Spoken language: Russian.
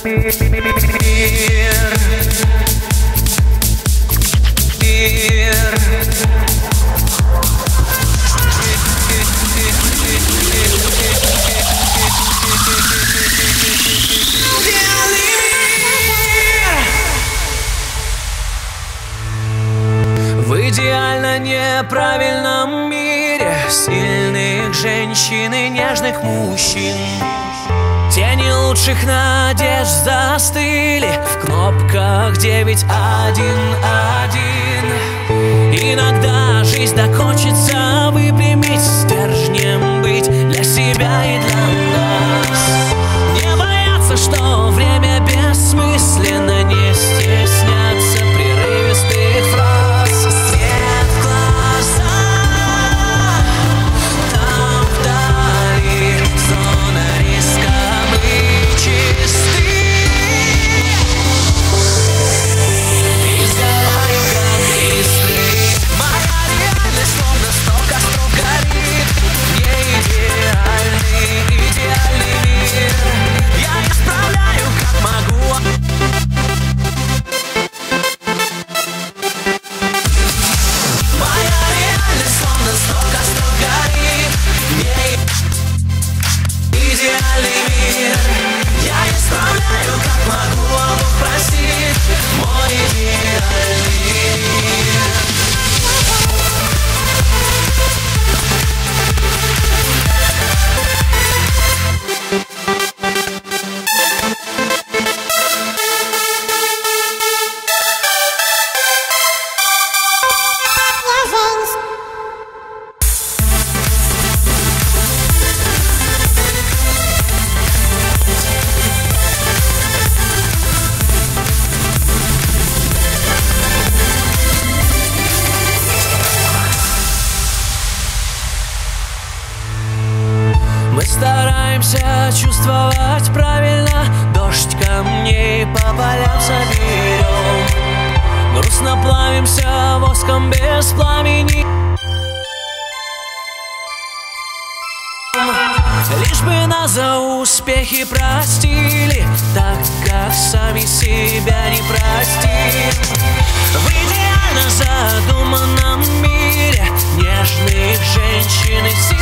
В идеально неправильном мире сильных женщин и нежных мужчин тени лучших надежд застыли в кнопках 911. Иногда жизнь докончится, выпрямить стержнем, быть для себя и для нас. Не бояться, что время бессмысленно, не стесняться прерывистых фраз. Свет в глазах, там вдали зона риска быть чистым. И сгораю, как искры. Моя реальность словно 100 костров горит. Не идеальный мир. Я исправляю, как могу. Моя реальность словно 100 костров горит. Не идеальный мир. Я исправляю, как могу, а Бог простит мой идеальный мир. Мы стараемся чувствовать правильно, дождь камней по полям соберем. Грустно плавимся воском без пламени, лишь бы нас за успехи простили, так как сами себя не простим. В идеально задуманном мире нежных женщин и